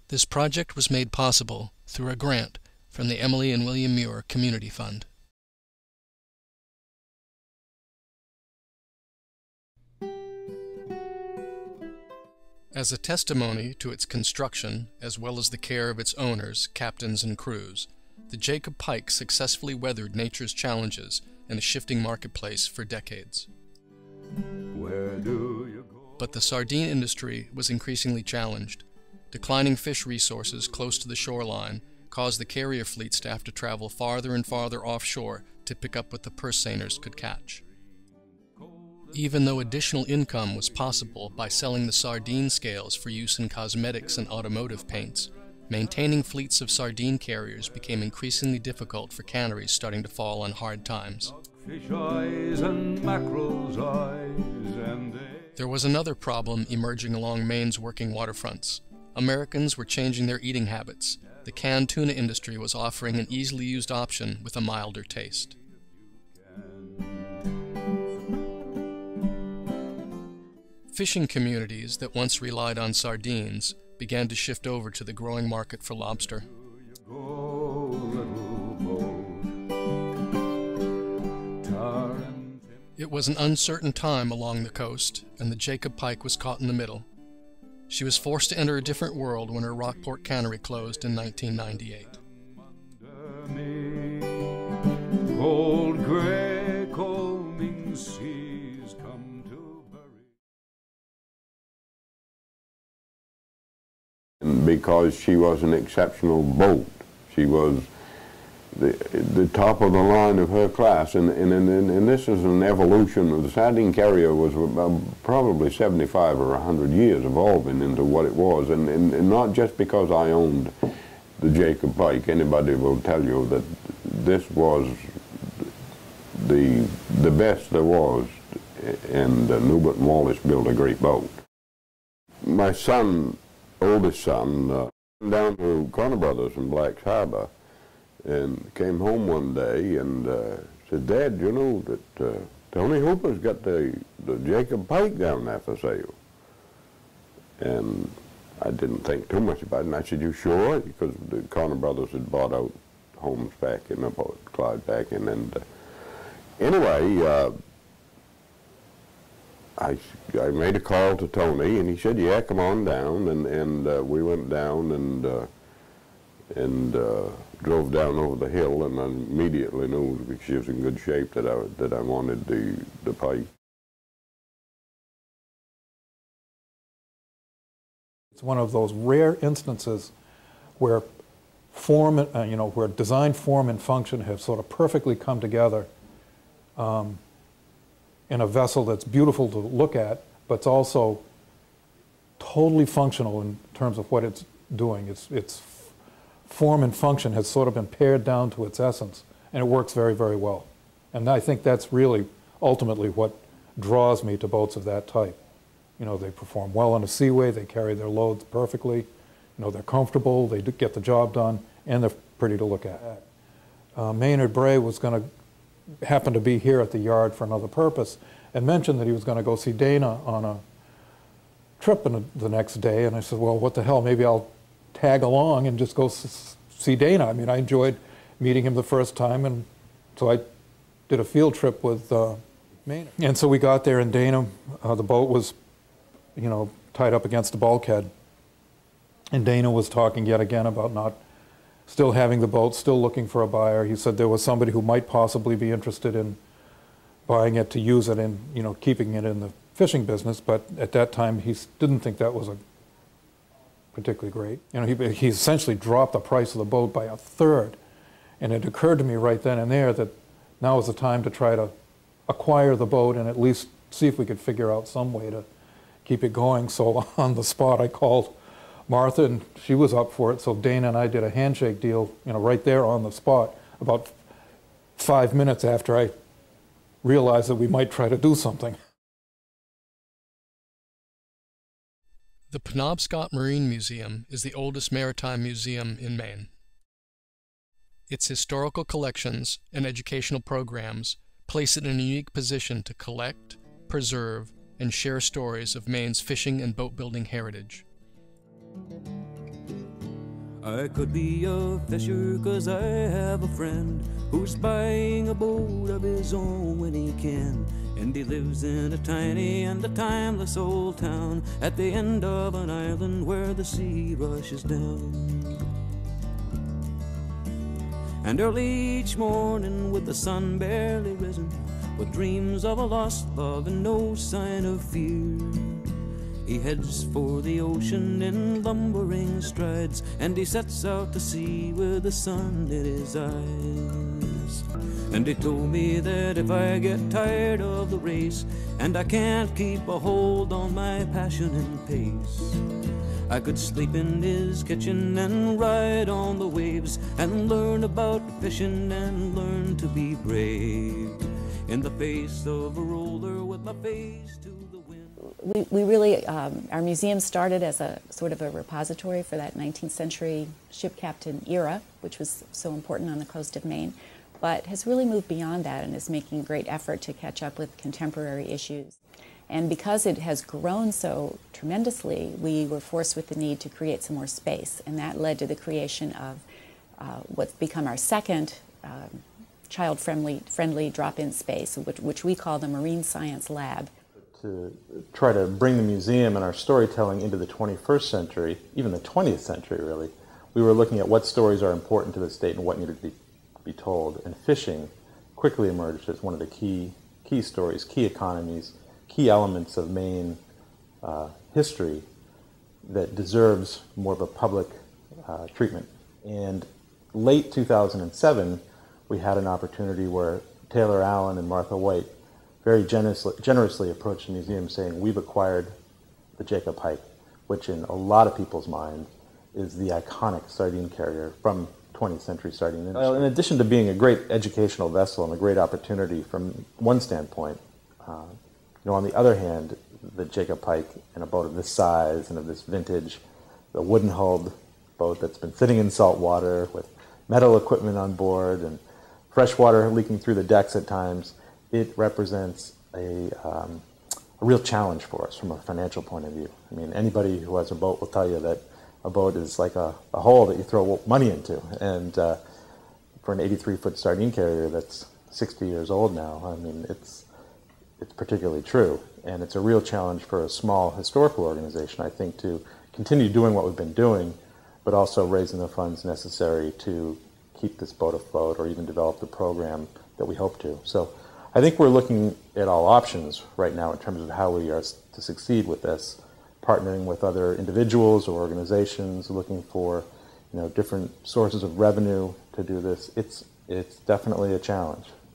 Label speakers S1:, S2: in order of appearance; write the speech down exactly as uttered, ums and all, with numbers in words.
S1: This project was made possible through a grant from the Emily and William Muir Community Fund. As a testimony to its construction, as well as the care of its owners, captains, and crews, the Jacob Pike successfully weathered nature's challenges in a shifting marketplace for decades.
S2: Where do you go?
S1: But the sardine industry was increasingly challenged. Declining fish resources close to the shoreline caused the carrier fleets to have to travel farther and farther offshore to pick up what the purse seiners could catch. Even though additional income was possible by selling the sardine scales for use in cosmetics and automotive paints, maintaining fleets of sardine carriers became increasingly difficult for canneries starting to fall on hard times.
S2: Fish eyes and mackerel's eyes and they...
S1: There was another problem emerging along Maine's working waterfronts. Americans were changing their eating habits. The canned tuna industry was offering an easily used option with a milder taste. Fishing communities that once relied on sardines began to shift over to the growing market for lobster. It was an uncertain time along the coast, and the Jacob Pike was caught in the middle. She was forced to enter a different world when her Rockport cannery closed in nineteen ninety-eight.
S2: Cold gray combing seas come to bury.
S3: Because she was an exceptional boat. She was the, the top of the line of her class, and, and, and, and this is an evolution. The sardine carrier was about probably seventy-five or one hundred years evolving into what it was, and, and, and not just because I owned the Jacob Pike. Anybody will tell you that this was the, the best there was, and uh, Newbert and Wallace built a great boat. My son, oldest son, uh, went down to Corner Brothers in Black's Harbor, and came home one day and uh, said, "Dad, you know that uh, Tony Hooper's got the, the Jacob Pike down there for sale." And I didn't think too much about it, and I said, "You sure?" Because the Corner Brothers had bought out homes back in about Clyde back in. And uh, anyway, uh, I, I made a call to Tony, and he said, "Yeah, come on down." And, and uh, we went down and uh, and uh, drove down over the hill, and I immediately knew, because she was in good shape, that I, that I wanted the, the Pike.
S4: It's one of those rare instances where form, uh, you know, where design, form, and function have sort of perfectly come together um, in a vessel that's beautiful to look at, but it's also totally functional in terms of what it's doing. It's, it's form and function has sort of been pared down to its essence, and it works very, very well. And I think that's really ultimately what draws me to boats of that type. You know, they perform well on a seaway, they carry their loads perfectly, you know, they're comfortable, they do get the job done, and they're pretty to look at. Uh, Maynard Bray was going to happen to be here at the yard for another purpose, and mentioned that he was going to go see Dana on a trip in a, the next day, and I said, well, what the hell, maybe I'll tag along and just go s see Dana. I mean, I enjoyed meeting him the first time, and so I did a field trip with uh, Maynard. And so we got there, and Dana, uh, the boat was, you know, tied up against the bulkhead, and Dana was talking yet again about not still having the boat, still looking for a buyer. He said there was somebody who might possibly be interested in buying it to use it in, you know, keeping it in the fishing business, but at that time he didn't think that was a particularly great. You know, he, he essentially dropped the price of the boat by a third, and it occurred to me right then and there that now was the time to try to acquire the boat and at least see if we could figure out some way to keep it going. So on the spot I called Martha, and she was up for it, so Dana and I did a handshake deal, you know, right there on the spot, about five minutes after I realized that we might try to do something.
S1: The Penobscot Marine Museum is the oldest maritime museum in Maine. Its historical collections and educational programs place it in a unique position to collect, preserve, and share stories of Maine's fishing and boat-building heritage.
S5: I could be a fisher 'cause I have a friend who's buying a boat of his own when he can. And he lives in a tiny and a timeless old town at the end of an island where the sea rushes down. And early each morning with the sun barely risen, with dreams of a lost love and no sign of fear, he heads for the ocean in lumbering strides, and he sets out to sea with the sun in his eyes. And he told me that if I get tired of the race and I can't keep a hold on my passion and pace, I could sleep in his kitchen and ride on the waves and learn about fishing and learn to be brave in the face of a roller with my face to the wind.
S6: We, we really, um, our museum started as a sort of a repository for that nineteenth century ship captain era, which was so important on the coast of Maine, but has really moved beyond that and is making a great effort to catch up with contemporary issues. And because it has grown so tremendously, we were forced with the need to create some more space, and that led to the creation of uh, what's become our second um, child-friendly friendly drop-in space, which, which we call the Marine Science Lab.
S7: To try to bring the museum and our storytelling into the twenty-first century, even the twentieth century really, we were looking at what stories are important to the state and what needed to be, be told. And fishing quickly emerged as one of the key, key stories, key economies, key elements of Maine uh, history that deserves more of a public uh, treatment. And late two thousand seven, we had an opportunity where Taylor Allen and Martha White very generously, generously approached the museum saying, we've acquired the Jacob Pike, which in a lot of people's minds is the iconic sardine carrier from twentieth century sardine industry. Well, in addition to being a great educational vessel and a great opportunity from one standpoint, uh, you know, on the other hand, the Jacob Pike in a boat of this size and of this vintage, the wooden hulled boat that's been sitting in salt water with metal equipment on board and fresh water leaking through the decks at times, it represents a, um, a real challenge for us from a financial point of view. I mean, anybody who has a boat will tell you that a boat is like a, a hole that you throw money into. And uh, for an eighty-three foot sardine carrier that's sixty years old now, I mean, it's, it's particularly true. And it's a real challenge for a small historical organization, I think, to continue doing what we've been doing, but also raising the funds necessary to keep this boat afloat or even develop the program that we hope to. So I think we're looking at all options right now in terms of how we are to succeed with this, partnering with other individuals or organizations, looking for, you know, different sources of revenue to do this. It's, it's definitely a challenge.